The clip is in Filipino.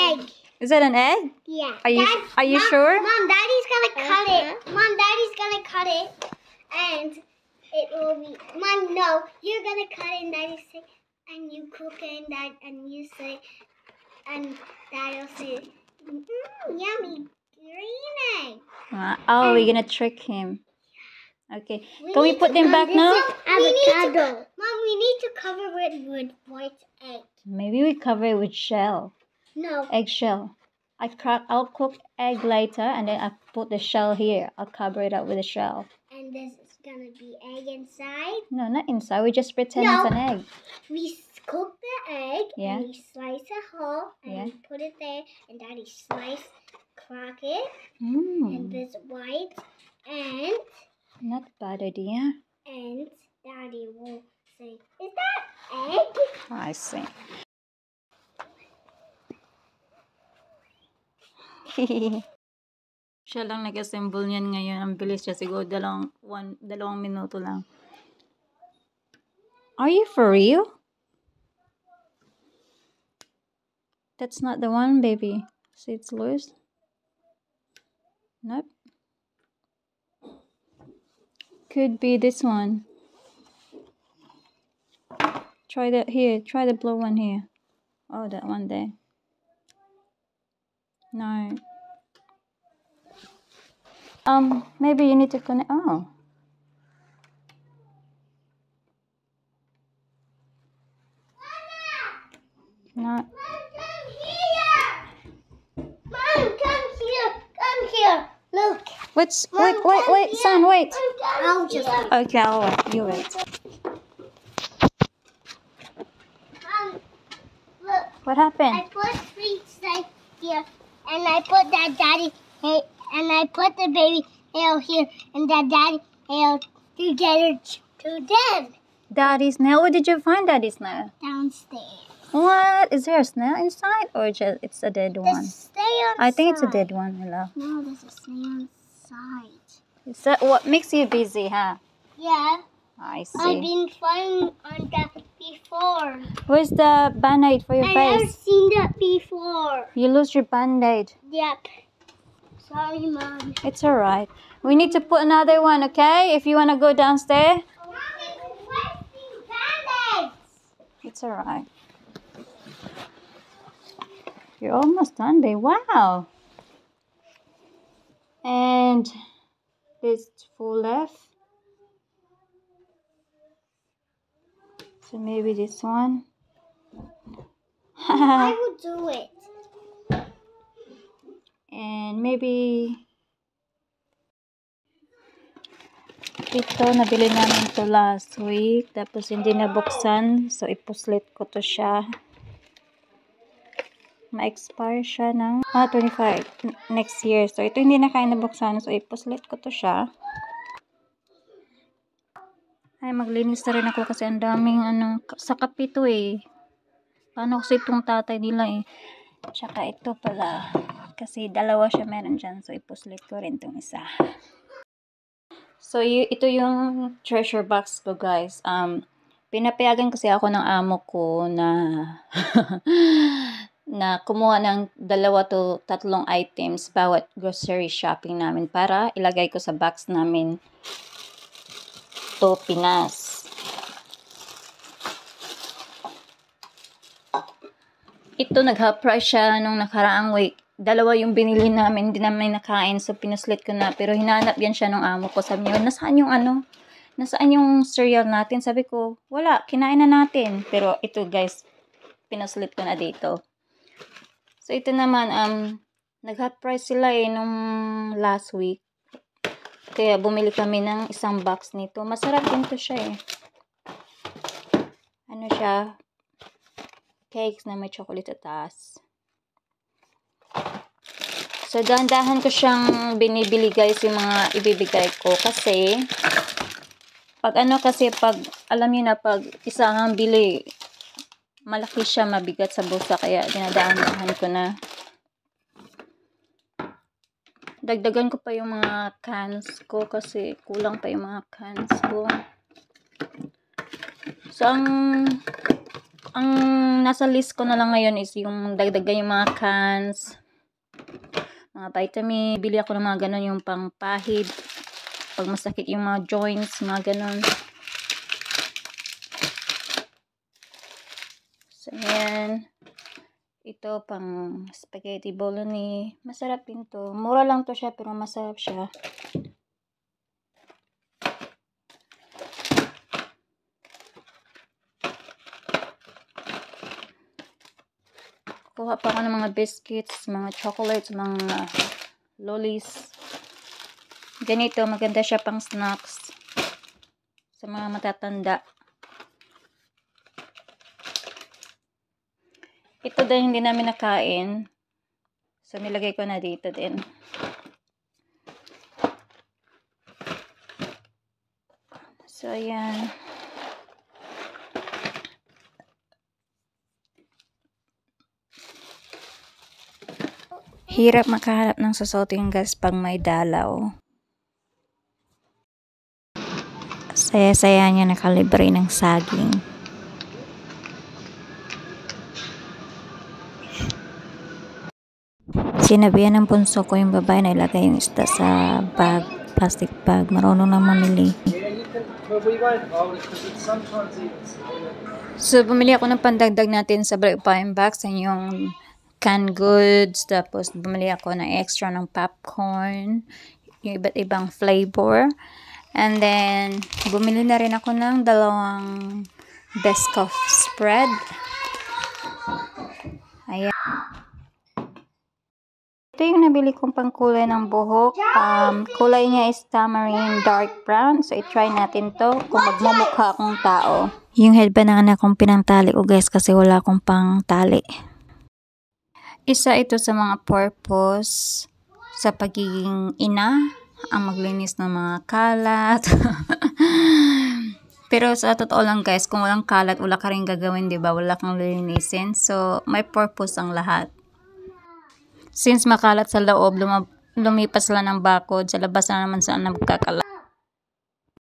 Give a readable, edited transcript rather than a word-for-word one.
egg. Is that an egg? Yeah. Are you sure? Mom, Daddy's gonna cut it. Mom, Daddy's gonna cut it, and it will be. Mom, no, you're gonna cut it, and Daddy say, and you cook it, and you say, and Daddy'll say, yummy green egg. Oh, we're gonna trick him. Okay. Can we put them back now? Avocado. Mom, we need to cover it with white egg. Maybe we cover it with shell. No. Eggshell. I'll cook egg later, and then I put the shell here. I'll cover it up with a shell. And this is gonna be egg inside? No, not inside. We just pretend it's an egg. We cook the egg, Yeah. and we slice it whole, and we put it there, and Daddy crack it, and this white, and... Not a bad idea. And Daddy will say, is that egg? I see. Siya lang nag-assemble niyan ngayon. Ang bilis siya. Siguro dalawang minuto lang. Are you for real? That's not the one, baby. See, it's loose. Nope. Could be this one. Try that here. Try the blue one here. Oh, that one there. No. Maybe you need to connect. Oh. No. Mom, come here! Mom, come here! Come here! Look! Wait, son, wait. I'll just... Okay, I'll wait. You wait. Mom, look. What happened? I put treats right here, and I put that Daddy hair, and I put the baby hair here, and that Daddy hair together to them. Daddy's nail? Where did you find Daddy's nail? Downstairs. What? Is there a snail inside, or just it's a dead one? I think it's a dead one, hello. No, there's a snail inside. Is that what makes you busy, huh? Yeah. I see. I've been flying on that before. Where's the band-aid for your I've face? never seen that before. You lose your band-aid. Yep. Sorry, Mom. It's alright. We need to put another one, okay? If you want to go downstairs. Mommy, where's these band-aids? It's alright. You're almost done, babe. Wow. And there's 4 left. So maybe this one. I will do it. And maybe ito, nabili namin to last week. Tapos hindi nabuksan. So ipuslit ko to siya. Ma-expire siya ng 25 next year. So ito hindi na kaya nabuksan. So ipuslit ko to siya. Ay, maglinis na rin ako kasi ang daming sa kapito eh. Paano kasi itong tatay nila eh. Tsaka ito pala. Kasi dalawa siya meron dyan. So ipuslit ko rin itong isa. So ito yung treasure box ko, guys. Pinapayagan kasi ako ng amo ko na na kumuha ng 2 to 3 items bawat grocery shopping namin para ilagay ko sa box namin to Pinas. Ito nag-half price siya nung nakaraang week. 2 yung binili namin, hindi namin nakain, so pinuslit ko na. Pero hinanap yan siya nung amo ko. Sabi niya, nasaan yung cereal natin? Sabi ko, wala, kinain na natin. Pero ito guys, pinuslit ko na dito. So ito naman, nag-half price sila nung last week. Kaya bumili kami ng 1 box nito. Masarap din to siya eh. Ano siya? Cakes na may chocolate at taas. So, dahan-dahan ko siyang binibili guys yung mga ibibigay ko. Kasi, pag alam niyo na, pag isang bili, malaki siya, mabigat sa bulsa. Kaya, dinadahan-dahan ko na. Dagdagan ko pa yung mga cans ko kasi kulang pa yung mga cans ko. So, ang nasa list ko na lang ngayon is yung dagdagan yung mga cans, mga vitamin. Bili ako ng mga ganun, yung pangpahid pag masakit yung mga joints, mga ganun. So ayan, ito pang spaghetti bolognese. Masarap din to, mura lang to siya pero masarap siya. Kuha pa ako ng mga biscuits, mga chocolates, mga lollies. Ganito, maganda siya pang snacks sa mga matatanda. Ito din hindi namin nakain. So, nilagay ko na dito din. So, ayan. Hirap makahanap ng sasoting gas pag may dalaw. Saya-saya niya nakalibre ng saging. Sinabihan ng punso ko yung babae na ilagay yung isda sa bag, plastic bag. Marunong na mamili. So, bumili ako ng pandagdag natin sa breakfast box, yung canned goods. Tapos, bumili ako ng extra ng popcorn, yung iba't ibang flavor. And then, bumili na rin ako ng 2 Biscoff spread. Ayan. Ito yung nabili kong pangkulay ng buhok. Kulay niya is tamarind dark brown. So, i-try natin to kung magmumukha akong tao. Yung headband ng anak kong pinangtali ko guys kasi wala akong pangtali. Isa ito sa mga purpose sa pagiging ina, ang maglinis ng mga kalat. Pero sa totoo lang guys, kung walang kalat, wala ka rin gagawin, diba? Wala kang lilinisin. So, may purpose ang lahat. Since makalat sa loob, lumipas sila ng bakod, sa labas na naman saan nagkakalat.